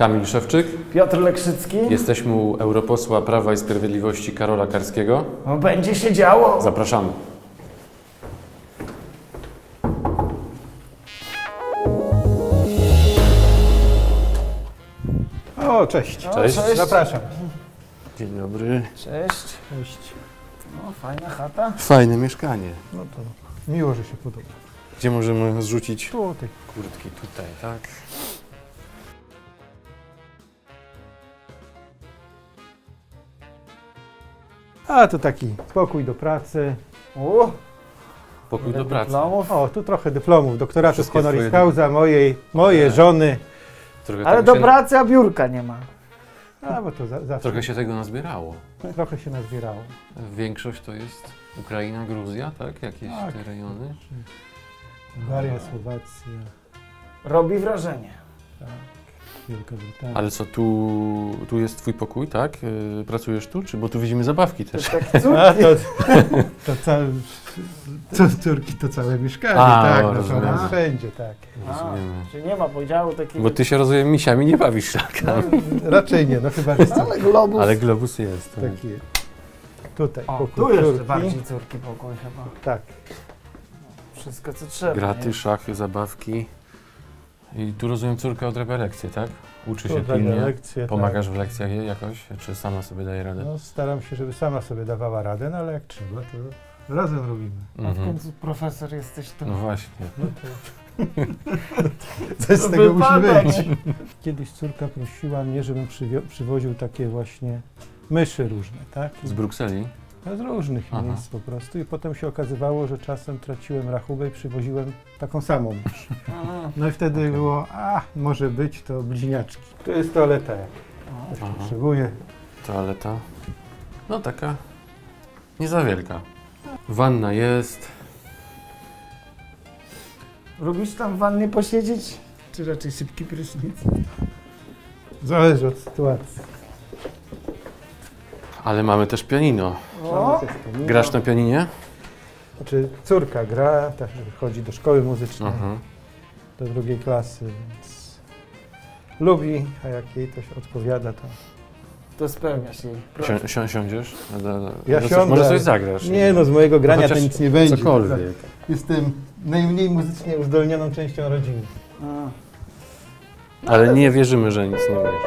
Kamil Szewczyk. Piotr Lekrzycki. Jesteśmy u europosła Prawa i Sprawiedliwości Karola Karskiego. No, będzie się działo. Zapraszamy. O, cześć. Cześć. Cześć. Zapraszam. Dzień dobry. Cześć. Cześć. No, fajna chata. Fajne mieszkanie. No to miło, że się podoba. Gdzie możemy zrzucić Tutaj. kurtki? Tutaj, tak? A to taki pokój do pracy. Pokój do pracy. Dyplomów. O, tu trochę dyplomów, doktoratu Wszystkie honoris twoje causa mojej żony. Trochę Ale tego do się, pracy, a biurka nie ma. A, bo to zawsze trochę się tego nazbierało. trochę się nazbierało. Większość to jest Ukraina, Gruzja, tak? Jakieś Tak. te rejony. Bułgaria, Słowacja, Robi wrażenie. tak, Wielka Brytania. Ale co, tu jest twój pokój, tak? Pracujesz tu? Czy, bo tu widzimy zabawki też. Tak, A, to całe, córki to całe mieszkanie, A, tak, o, no to rozumiem. nas wszędzie, tak. Rozumiemy. Czyli nie ma podziału takiego. Bo ty się rozumiem misiami nie bawisz, tak? No, raczej nie, no chyba, że Ale globus. Ale globus jest. Tak. taki. Tutaj, O, pokój tu jeszcze córki. bardziej córki pokój chyba. Tak. Wszystko co trzeba. Graty, nie? szachy, zabawki. I tu rozumiem, córka odrabia lekcje, tak? Uczy się Odrabia pilnie. lekcje, Pomagasz w lekcjach jej jakoś? Czy sama sobie daje radę? No, staram się, żeby sama sobie dawała radę, no ale jak trzeba, to razem robimy. A w końcu profesor jesteś tu. No właśnie. No to... Coś z tego musi Wypada, być. nie? Kiedyś córka prosiła mnie, żebym przywoził takie właśnie myszy różne, tak? Z Brukseli? No, z różnych Aha. miejsc po prostu i potem się okazywało, że czasem traciłem rachubę i przywoziłem taką samą mysz. Aha. No i wtedy było, może być to bliźniaczki. Tu jest toaleta, jak ktoś Aha. potrzebuje. Toaleta. No taka nie za wielka. Wanna jest. Lubisz tam w wannie posiedzieć? Czy raczej szybki prysznic? Zależy od sytuacji. Ale mamy też pianino. O! Grasz na pianinie? Znaczy córka gra, także chodzi do szkoły muzycznej, Mhm. do drugiej klasy, więc lubi, a jak jej to się odpowiada, to... To spełniasz jej. Proszę. Siądziesz? Ja Może siądę. Może coś zagrasz? Nie no, z mojego grania Chociaż to nic nie będzie. Cokolwiek. Jestem najmniej muzycznie uzdolnioną częścią rodziny. A. Ale nie wierzymy, że nic nie wiesz.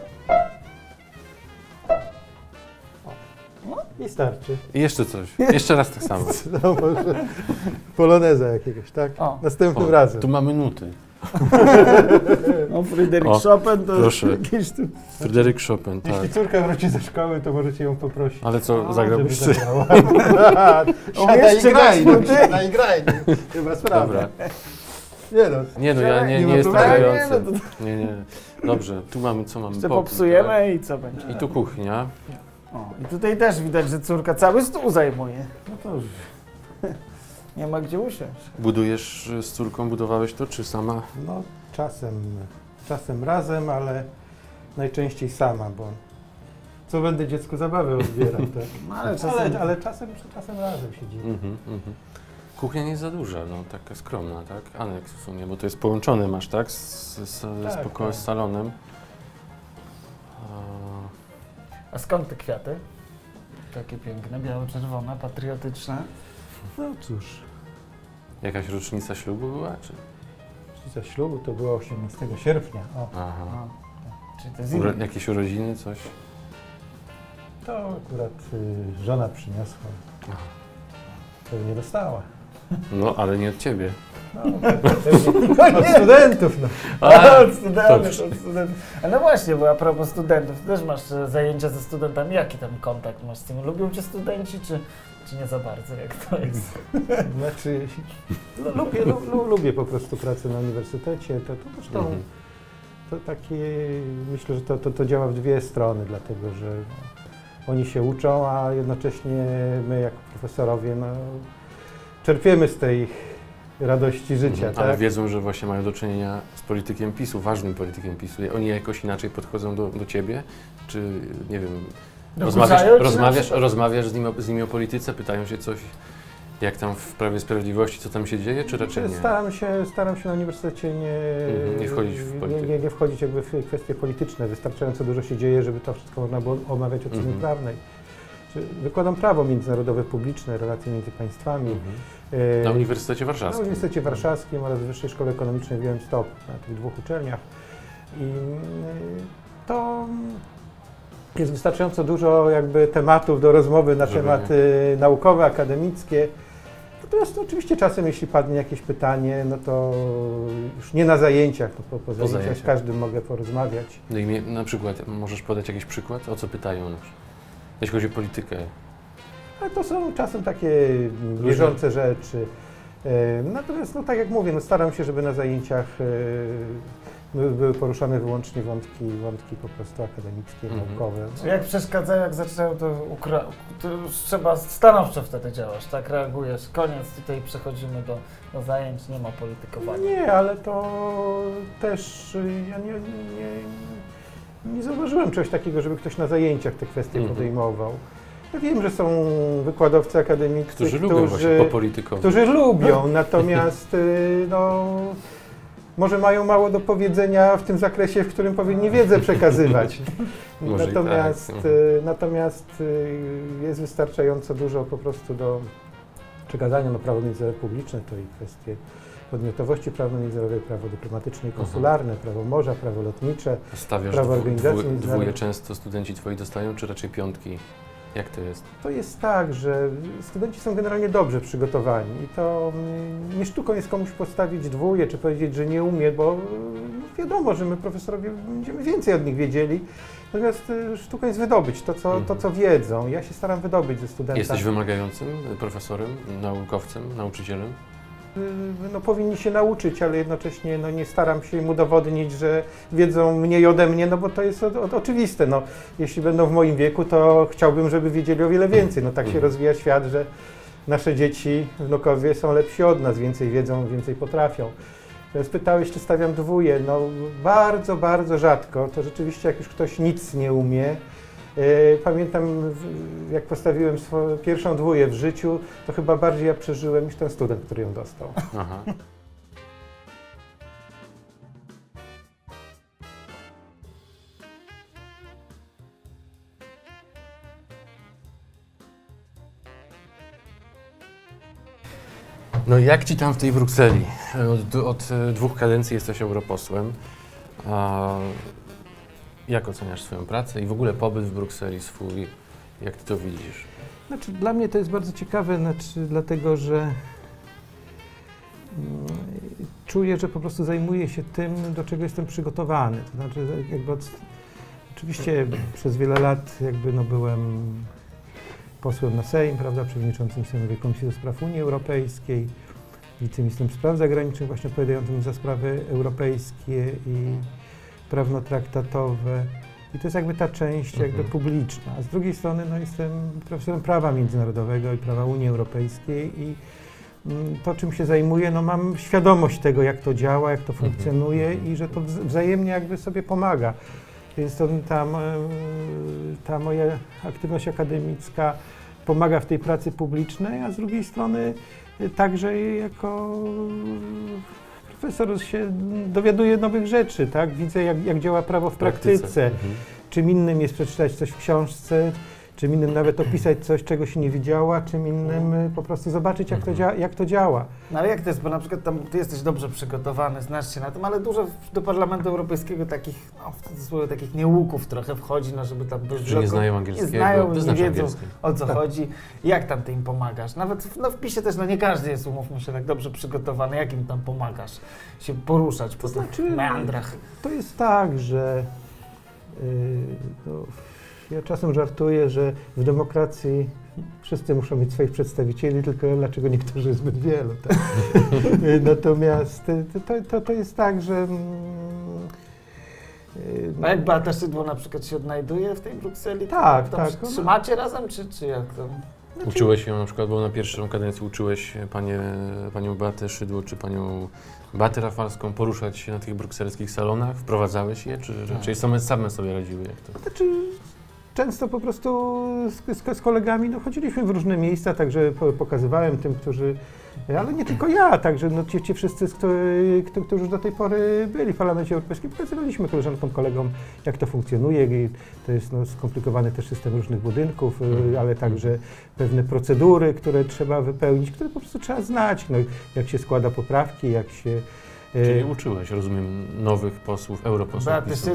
I starczy. I jeszcze coś. Jeszcze raz tak samo. No może poloneza jakiegoś, tak? O. Następnym O, razem. tu mamy nuty. No, Fryderyk O, Chopin to proszę. jakieś tu... Fryderyk Chopin, tak. Jeśli córka wróci ze szkoły, to możecie ją poprosić. Ale co, żeby zagrałbyś czy? zagrała. Umiesz czytać nuty? Siadaj i graj. Chyba sprawa. Dobra. Nie no. Nie no, ja nie Nie ma jestem problemu. grający. Nie, nie. Dobrze, tu mamy, co mamy? Jeszcze Pokój, popsujemy i co będzie? tak? I tu kuchnia. O, i tutaj też widać, że córka cały stół zajmuje. No to Nie ma gdzie usiąść. Budujesz z córką, budowałeś to, czy sama? no, czasem razem, ale najczęściej sama, bo co będę dziecku zabawę odbierał, tak? No, ale czasem... Ale czasem razem siedzimy. Mhm. Kuchnia nie jest za duża, no taka skromna, tak? Aneks w sumie, bo to jest połączone, masz, tak? Z Tak, pokojem, tak. z salonem. A skąd te kwiaty? Takie piękne, biało-czerwone, patriotyczne. No cóż, Jakaś rocznica ślubu była, czy? za ślubu to było 18 sierpnia. O, Aha. A, czyli to jest inne. Jakieś urodziny, coś? to akurat żona przyniosła. Aha. Pewnie dostała. No, ale nie od ciebie. No, od studentów, no. Od studentów, dobrze. od studentów. A no właśnie, bo a propos studentów, ty też masz zajęcia ze studentami. Jaki tam kontakt masz z tym? Lubią cię studenci, czy nie za bardzo? Jak to jest? Znaczy, no, lubię po prostu pracę na uniwersytecie. To zresztą Mhm. to takie, myślę, że to działa w dwie strony, dlatego że oni się uczą, a jednocześnie my jako profesorowie czerpiemy z tej radości życia. Mhm. Tak? Ale wiedzą, że właśnie mają do czynienia z politykiem PiS-u, ważnym politykiem PiS-u. Oni jakoś inaczej podchodzą do ciebie? Czy, nie wiem, Dokuczają ci na przykład? rozmawiasz z nimi o polityce, pytają się coś Jak tam w Prawie i Sprawiedliwości, co tam się dzieje, czy raczej nie? Staram się na uniwersytecie Nie wchodzić w politykę. nie wchodzić jakby w kwestie polityczne. Wystarczająco dużo się dzieje, żeby to wszystko można było omawiać od strony prawnej. Wykładam prawo międzynarodowe, publiczne, relacje między państwami. Na Uniwersytecie Warszawskim? Na Uniwersytecie Warszawskim oraz w Wyższej Szkole Ekonomicznej wziąłem stop na tych 2 uczelniach. I to jest wystarczająco dużo jakby tematów do rozmowy na tematy naukowe, akademickie. Natomiast oczywiście czasem, jeśli padnie jakieś pytanie, no to już nie na zajęciach, to po zajęciach z każdym mogę porozmawiać. No i na przykład, możesz podać jakiś przykład? O co pytają? Jeśli chodzi o politykę. Ale to są czasem takie bieżące rzeczy. Natomiast, no tak jak mówię, no staram się, żeby na zajęciach były poruszane wyłącznie wątki po prostu akademickie, naukowe. Jak przeszkadzają, jak zaczynają, to już trzeba stanowczo wtedy działasz, tak? Reagujesz, koniec, tutaj przechodzimy do zajęć, nie ma politykowania. Nie, ale to też ja nie zauważyłem czegoś takiego, żeby ktoś na zajęciach te kwestie podejmował. Ja wiem, że są wykładowcy akademiccy, którzy lubią właśnie popolitykować. Którzy lubią, natomiast no, może mają mało do powiedzenia w tym zakresie, w którym powinni wiedzę przekazywać. Natomiast jest wystarczająco dużo po prostu do przekazania. No, prawo międzynarodowe publiczne to i kwestie podmiotowości prawno-międzynarodowej, prawo dyplomatyczne i konsularne, prawo morza, prawo lotnicze, prawo organizacji międzynarodowych. Dwóje często studenci twoi dostają, czy raczej piątki? Jak to jest? To jest tak, że studenci są generalnie dobrze przygotowani i to nie sztuką jest komuś postawić 2 czy powiedzieć, że nie umie, bo wiadomo, że my profesorowie będziemy więcej od nich wiedzieli, natomiast sztuką jest wydobyć to, co wiedzą. Ja się staram wydobyć ze studenta. Jesteś wymagającym profesorem, naukowcem, nauczycielem? No, powinni się nauczyć, ale jednocześnie no, nie staram się im udowodnić, że wiedzą mniej ode mnie, no bo to jest oczywiste. No, jeśli będą w moim wieku, to chciałbym, żeby wiedzieli o wiele więcej. No, tak się rozwija świat, że nasze dzieci, wnukowie są lepsi od nas, więcej wiedzą, więcej potrafią. Więc pytałeś, czy stawiam 2. No, bardzo, bardzo rzadko. To rzeczywiście, jak już ktoś nic nie umie. Pamiętam, jak postawiłem pierwszą 2 w życiu, to chyba bardziej ja przeżyłem niż ten student, który ją dostał. Aha. No i jak ci tam w tej Brukseli? Od 2 kadencji jesteś europosłem. Jak oceniasz swoją pracę i w ogóle pobyt w Brukseli swój? Jak ty to widzisz? Znaczy, dla mnie to jest bardzo ciekawe, dlatego że czuję, że po prostu zajmuję się tym, do czego jestem przygotowany. To znaczy, oczywiście przez wiele lat byłem posłem na Sejm, prawda, przewodniczącym Sejmowej Komisji do Spraw Unii Europejskiej, wiceministrem spraw zagranicznych, właśnie odpowiadającym za sprawy europejskie i prawno-traktatowe. I to jest ta część publiczna. A z drugiej strony jestem profesorem prawa międzynarodowego i prawa Unii Europejskiej i to, czym się zajmuję, mam świadomość tego, jak to działa, jak to funkcjonuje i że to wzajemnie sobie pomaga. Więc ta moja aktywność akademicka pomaga w tej pracy publicznej, a z drugiej strony także jako profesor się dowiaduje nowych rzeczy, tak? Widzę, jak działa prawo w praktyce. Czym innym jest przeczytać coś w książce, czym innym nawet opisać coś, czego się nie widziała, czym innym po prostu zobaczyć, jak to działa. No ale jak to jest, bo na przykład ty jesteś dobrze przygotowany, znasz się na tym, ale dużo do Parlamentu Europejskiego takich, w cudzysłowie, takich niełuków trochę wchodzi, żeby tam... Że nie znają angielskiego, nie znają, nie wiedzą, o co chodzi. Jak tam ty im pomagasz? Nawet w PiS-ie też, nie każdy jest, umówmy się, tak dobrze przygotowany. Jak im tam pomagasz się poruszać po tych meandrach? To jest tak, że ja czasem żartuję, że w demokracji wszyscy muszą mieć swoich przedstawicieli, tylko dlaczego niektórzy zbyt wielu. Tak? Natomiast to jest tak, że... A jak Beata Szydło na przykład się odnajduje w tej Brukseli? Tak. Trzymacie razem, czy jak to? Uczyłeś ją na przykład, bo na pierwszą kadencji uczyłeś panią Beatę Szydło, czy panią Beatę Rafalską poruszać się na tych brukselskich salonach? Wprowadzałeś je, czy raczej same sobie radziły? Jak to? Znaczy, często po prostu z kolegami no, chodziliśmy w różne miejsca, także pokazywałem tym, którzy, ale nie tylko ja, także no, ci wszyscy, którzy do tej pory byli w Parlamencie Europejskim, pokazywaliśmy koleżankom, kolegom, jak to funkcjonuje. To jest no, skomplikowany też system różnych budynków, ale także pewne procedury, które trzeba wypełnić, które po prostu trzeba znać, no, jak się składa poprawki, jak się... Czyli uczyłeś, rozumiem, nowych posłów, europosłów PiS-u.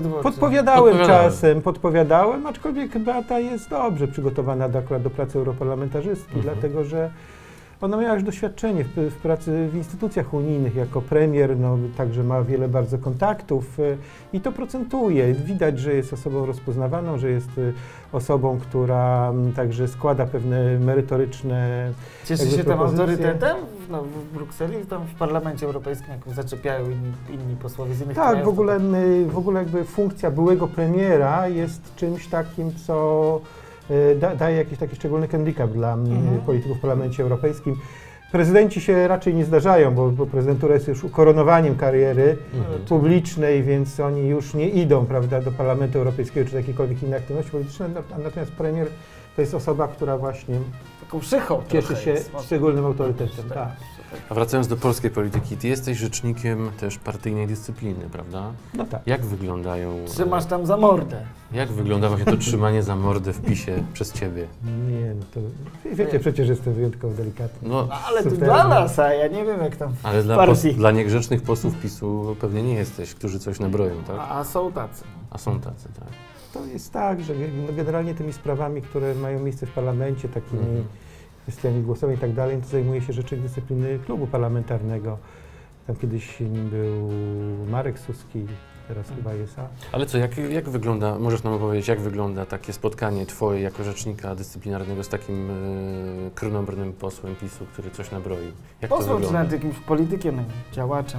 Podpowiadałem, aczkolwiek Beata jest dobrze przygotowana akurat do pracy europarlamentarzystki, dlatego że ona miała już doświadczenie w pracy w instytucjach unijnych jako premier, no, także ma wiele bardzo kontaktów i to procentuje. Widać, że jest osobą rozpoznawaną, że jest osobą, która także składa pewne merytoryczne Cieszy się tam autorytetem w Brukseli, tam w Parlamencie Europejskim, jak zaczepiają inni posłowie z innych krajów? Tak, w ogóle jakby funkcja byłego premiera jest czymś takim, co daje jakiś taki szczególny handicap dla polityków w Parlamencie Europejskim. Prezydenci się raczej nie zdarzają, bo prezydentura jest już ukoronowaniem kariery publicznej, więc oni już nie idą, prawda, do Parlamentu Europejskiego czy jakiejkolwiek innej aktywności politycznej, natomiast premier to jest osoba, która właśnie taką szychą cieszy się szczególnym autorytetem. Tak. A wracając do polskiej polityki, ty jesteś rzecznikiem też partyjnej dyscypliny, prawda? No tak. Jak wyglądają... Trzymasz tam za mordę. Jak wygląda właśnie to trzymanie za mordę w PiS-ie przez ciebie? Nie, no to wiecie, przecież jestem wyjątkowo delikatny. No, ale to dla nas, a ja nie wiem jak tam ale dla niegrzecznych posłów PiS-u pewnie nie jesteś, którzy coś nabroją, tak? A są tacy. A są tacy, tak. To jest tak, że no generalnie tymi sprawami, które mają miejsce w parlamencie, takimi kwestiami głosowymi i tak dalej, to zajmuje się rzecznik dyscypliny klubu parlamentarnego. Tam kiedyś nim był Marek Suski, teraz chyba jest. Ale co, jak wygląda, możesz nam opowiedzieć, jak wygląda takie spotkanie twoje jako rzecznika dyscyplinarnego z takim krnąbrnym posłem PiS-u, który coś nabroił? Jak to posłem czy wygląda? nawet jakimś politykiem, działaczem?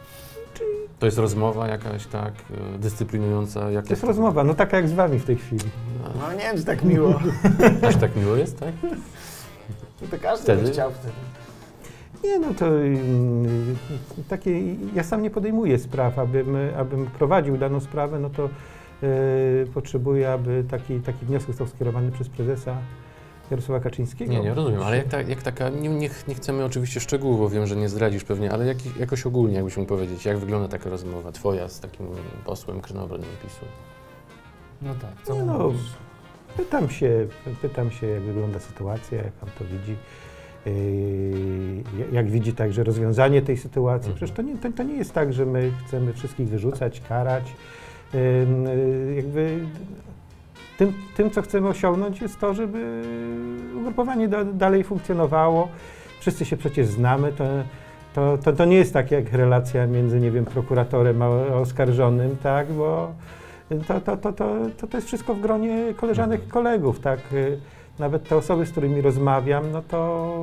To jest rozmowa jakaś tak dyscyplinująca? To jest rozmowa, no taka jak z wami w tej chwili. No nie wiem, czy tak miło. Aż tak miło jest, tak? To każdy by chciał wtedy. Nie, no to takie, ja sam nie podejmuję spraw, abym prowadził daną sprawę, no to potrzebuję, aby taki wniosek został skierowany przez prezesa Jarosława Kaczyńskiego. Nie rozumiem, ale jak taka, nie chcemy oczywiście szczegółów, bo wiem, że nie zdradzisz pewnie, ale jakoś ogólnie, jakbyś mógł powiedzieć, jak wygląda taka rozmowa twoja z takim posłem krnąbrnym PiS-u? No tak, co pytam się, jak wygląda sytuacja, jak on to widzi, jak widzi także rozwiązanie tej sytuacji. Przecież to nie jest tak, że my chcemy wszystkich wyrzucać, karać. Jakby tym, co chcemy osiągnąć, jest to, żeby ugrupowanie dalej funkcjonowało. Wszyscy się przecież znamy. To nie jest tak jak relacja między, nie wiem, prokuratorem a oskarżonym, tak, bo to jest wszystko w gronie koleżanek i kolegów, tak. Nawet te osoby, z którymi rozmawiam, no to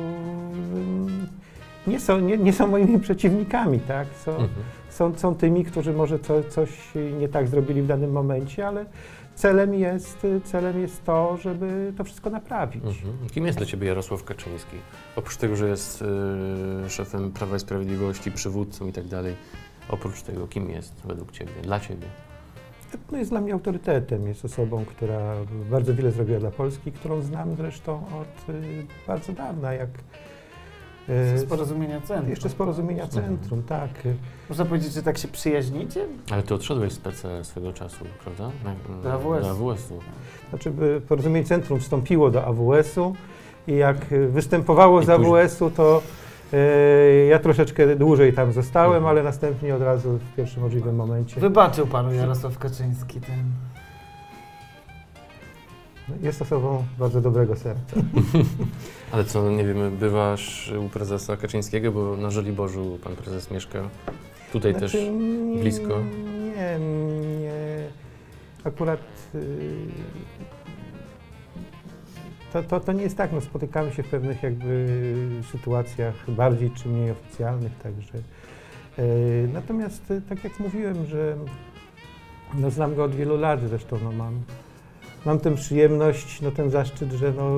nie są moimi przeciwnikami, tak. Są tymi, którzy może coś nie tak zrobili w danym momencie, ale celem jest to, żeby to wszystko naprawić. Kim jest dla ciebie Jarosław Kaczyński? Oprócz tego, że jest szefem Prawa i Sprawiedliwości, przywódcą i tak dalej, oprócz tego, kim jest według ciebie, dla ciebie? No jest dla mnie autorytetem, jest osobą, która bardzo wiele zrobiła dla Polski, którą znam zresztą od bardzo dawna, jak... Z Porozumienia Centrum. Jeszcze z Porozumienia Centrum, tak. Można powiedzieć, że tak się przyjaźnicie? Ale ty odszedłeś z PC swego czasu, prawda? Do AWS-u. Znaczy, Porozumienie Centrum wstąpiło do AWS-u i jak występowało z AWS-u, to ja troszeczkę dłużej tam zostałem, ale następnie od razu w pierwszym możliwym momencie. Wybaczył panu Jarosław Kaczyński ten... Jest osobą bardzo dobrego serca. Ale co, nie wiem, bywasz u prezesa Kaczyńskiego, bo na Żoliborzu pan prezes mieszka tutaj też blisko? Nie. Akurat to nie jest tak, no spotykamy się w pewnych jakby sytuacjach bardziej czy mniej oficjalnych, także. Natomiast tak jak mówiłem, że no, znam go od wielu lat, zresztą no, mam tę przyjemność, no, ten zaszczyt, że no,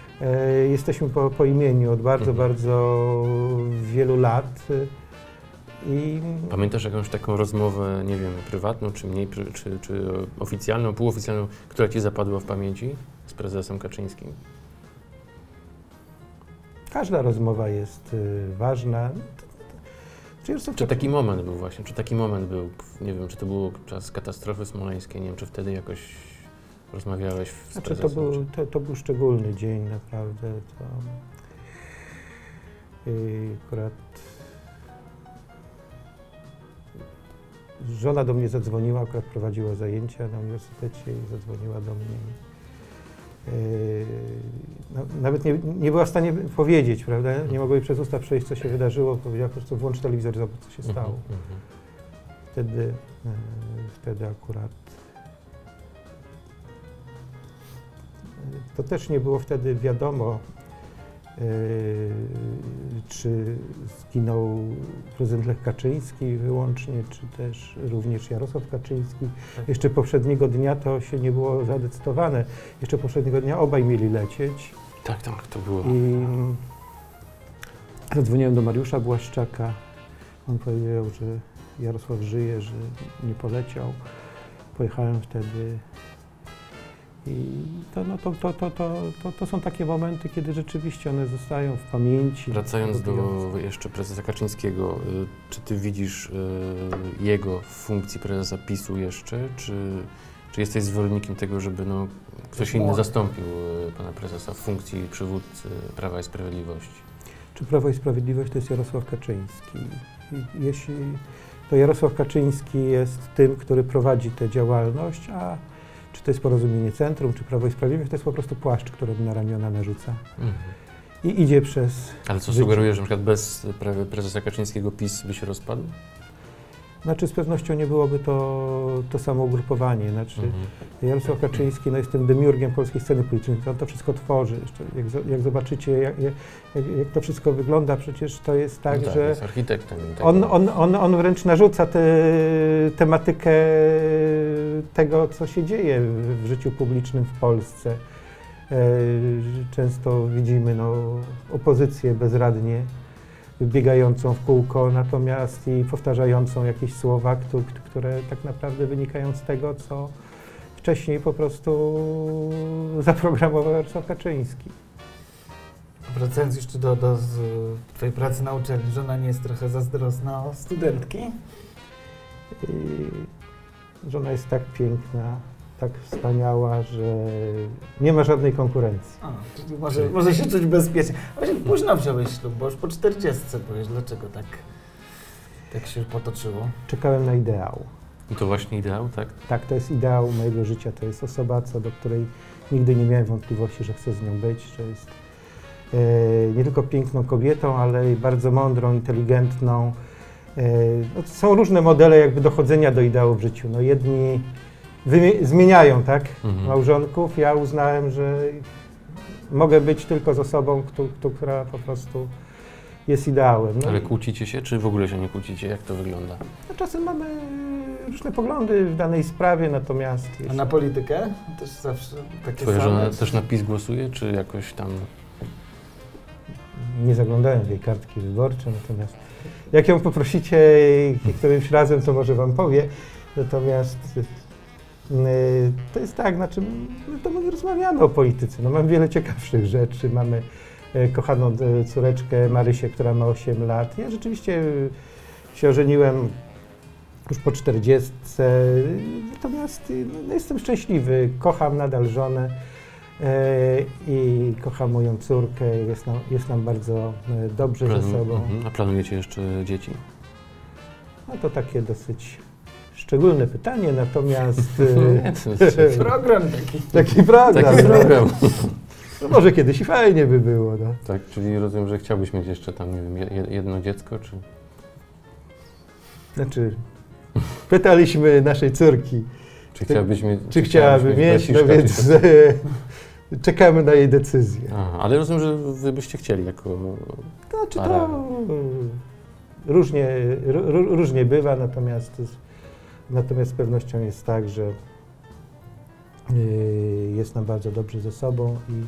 jesteśmy po imieniu od bardzo wielu lat Pamiętasz jakąś taką rozmowę, nie wiem, prywatną, czy mniej, czy oficjalną, półoficjalną, która ci zapadła w pamięci z prezesem Kaczyńskim? Każda rozmowa jest ważna. Czy taki moment był właśnie, nie wiem, czy to był czas katastrofy smoleńskiej, nie wiem, czy wtedy jakoś rozmawiałeś z prezesem? To był szczególny dzień, naprawdę. Akurat żona do mnie zadzwoniła, akurat prowadziła zajęcia na uniwersytecie i zadzwoniła do mnie. Nawet nie była w stanie powiedzieć, prawda? Nie mogła jej przez usta przejść, co się wydarzyło. Powiedziała po prostu: włącz telewizor, zobacz, co się stało. Wtedy akurat to też nie było wtedy wiadomo, czy zginął prezydent Lech Kaczyński wyłącznie, czy też również Jarosław Kaczyński. Jeszcze poprzedniego dnia to się nie było zadecydowane. Jeszcze poprzedniego dnia obaj mieli lecieć. Tak, to było. I zadzwoniłem do Mariusza Błaszczaka. On powiedział, że Jarosław żyje, że nie poleciał. Pojechałem wtedy. I to są takie momenty, kiedy rzeczywiście one zostają w pamięci. Wracając do jeszcze prezesa Kaczyńskiego, czy ty widzisz jego w funkcji prezesa PiS-u jeszcze, czy jesteś zwolennikiem tego, żeby ktoś inny zastąpił pana prezesa w funkcji przywódcy Prawa i Sprawiedliwości? Czy Prawo i Sprawiedliwość to jest Jarosław Kaczyński? Jeśli to Jarosław Kaczyński jest tym, który prowadzi tę działalność, a czy to jest Porozumienie Centrum, czy Prawo i Sprawiedliwość, to jest po prostu płaszcz, który na ramiona narzuca. I idzie przez Ale co życie. sugerujesz, że na przykład bez prezesa Kaczyńskiego PiS by się rozpadł? Znaczy z pewnością nie byłoby to samo ugrupowanie. Znaczy, Jarosław Kaczyński jest tym demiurgiem polskiej sceny politycznej, on to wszystko tworzy. Jak zobaczycie, jak to wszystko wygląda, przecież to jest tak, że jest architektem. On wręcz narzuca tematykę tego, co się dzieje w życiu publicznym w Polsce. Często widzimy opozycję bezradnie biegającą w kółko, natomiast i powtarzającą jakieś słowa, które tak naprawdę wynikają z tego, co wcześniej po prostu zaprogramował Jarosław Kaczyński. Wracając jeszcze do twojej pracy na uczelni, żona nie jest trochę zazdrosna o studentki? Żona jest tak piękna, tak wspaniała, że nie ma żadnej konkurencji. Czyli może się czuć bezpiecznie. Właśnie późno wziąłeś ślub, bo już po 40 byłeś. Dlaczego tak się potoczyło? Czekałem na ideał. I to właśnie ideał, tak? Tak, to jest ideał mojego życia. To jest osoba, co do której nigdy nie miałem wątpliwości, że chcę z nią być, że jest nie tylko piękną kobietą, ale i bardzo mądrą, inteligentną. Są różne modele jakby dochodzenia do ideału w życiu. Jedni zmieniają, tak, małżonków. Ja uznałem, że mogę być tylko z osobą, która po prostu jest ideałem. Ale kłócicie się, czy w ogóle się nie kłócicie? Jak to wygląda? Czasem mamy różne poglądy w danej sprawie, natomiast... A na politykę? Też zawsze takie Twoja żona też na PiS głosuje, czy jakoś tam... Nie zaglądałem w jej kartki wyborcze, natomiast jak ją poprosicie którymś razem, to może wam powie. Natomiast to jest tak, znaczy my nie rozmawiamy o polityce. Mam wiele ciekawszych rzeczy. Mamy kochaną córeczkę Marysię, która ma 8 lat. Ja rzeczywiście się ożeniłem już po 40. Natomiast jestem szczęśliwy. Kocham nadal żonę i kocham moją córkę. Jest nam bardzo dobrze ze sobą. A planujecie jeszcze dzieci? To takie dosyć szczególne pytanie, natomiast... program Taki program. Taki program. Może kiedyś i fajnie by było. Tak, czyli rozumiem, że chciałbyś mieć jeszcze tam, nie wiem, jedno dziecko, czy... Znaczy, pytaliśmy naszej córki, czy chciałaby mieć, więc czekamy na jej decyzję. Aha, ale rozumiem, że wy byście chcieli jako para. To różnie bywa, natomiast z pewnością jest tak, że jest nam bardzo dobrze ze sobą i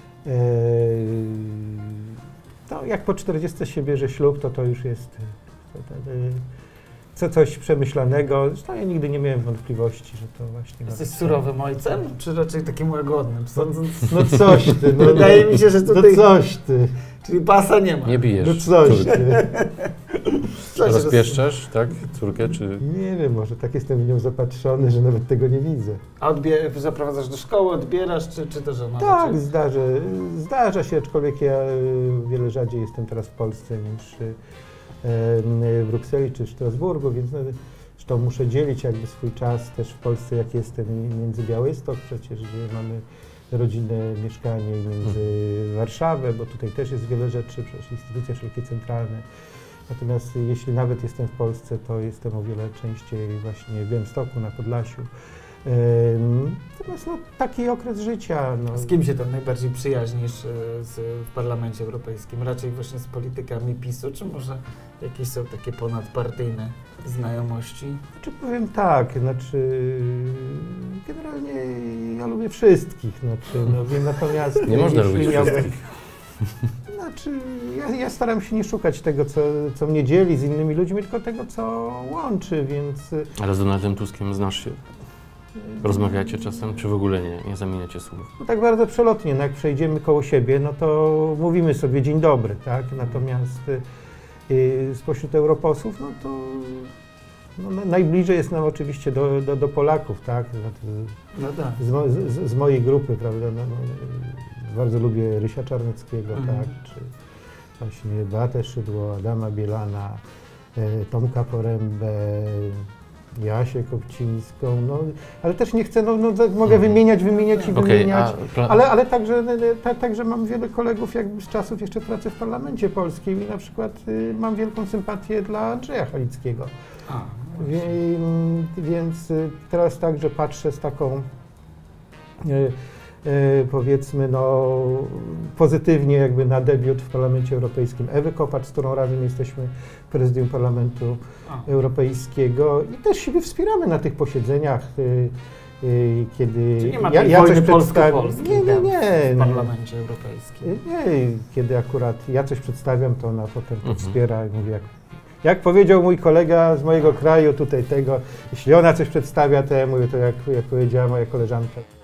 jak po 40 się bierze ślub, to już jest Coś przemyślanego. Zresztą ja nigdy nie miałem wątpliwości, że to właśnie... Jesteś surowym ojcem, czy raczej takim łagodnym? Sądząc... No coś ty. No, wydaje mi się, że tutaj... No coś ty. Czyli pasa nie ma. Nie bijesz. No coś ty. Rozpieszczasz, tak? Córkę, czy... Nie wiem, może tak jestem w nią zapatrzony, że nawet tego nie widzę. A zaprowadzasz do szkoły, odbierasz, czy to żona? Tak, zdarza się, aczkolwiek ja wiele rzadziej jestem teraz w Polsce niż w Brukseli czy w Strasburgu, więc zresztą muszę dzielić jakby swój czas też w Polsce, jak jestem, między Białystok przecież, gdzie mamy rodzinne mieszkanie, i między Warszawę, bo tutaj też jest wiele rzeczy, przecież instytucje wszelkie centralne. Natomiast jeśli nawet jestem w Polsce, to jestem o wiele częściej właśnie w Białymstoku, na Podlasiu. Natomiast no, taki okres życia. No. Z kim się tam najbardziej przyjaźnisz w Parlamencie Europejskim? Raczej właśnie z politykami PiS-u, czy może jakieś są takie ponadpartyjne znajomości? Czy powiem tak, generalnie ja lubię wszystkich, natomiast... Nie można lubić wszystkich. Ja staram się nie szukać tego, co mnie dzieli z innymi ludźmi, tylko tego, co łączy, więc... Ale z Donaldem Tuskiem znasz się? Rozmawiacie czasem, czy w ogóle nie zamieniacie słów? No tak bardzo przelotnie, no jak przejdziemy koło siebie, no to mówimy sobie dzień dobry, tak? Natomiast spośród europosłów, no to najbliżej jest nam oczywiście do Polaków, tak? No tak. Z mojej grupy, prawda? Bardzo lubię Rysia Czarneckiego, tak? Czy właśnie Beatę Szydło, Adama Bielana, Tomka Porębę, Jasię Kopcińską, ale też nie chcę, mogę wymieniać i wymieniać, ale także mam wiele kolegów jakby z czasów jeszcze pracy w Parlamencie Polskim i na przykład mam wielką sympatię dla Andrzeja Halickiego. Więc teraz także patrzę z taką powiedzmy pozytywnie jakby na debiut w Parlamencie Europejskim Ewy Kopacz, z którą razem jesteśmy w Prezydium Parlamentu Europejskiego i też siebie wspieramy na tych posiedzeniach, kiedy czyli nie ma tej wojny polsko-polskiej w Parlamencie Europejskim. Nie, kiedy akurat ja coś przedstawiam, to ona potem to wspiera i mówi, jak powiedział mój kolega z mojego kraju tutaj jeśli ona coś przedstawia, to ja mówię to jak powiedziała moja koleżanka.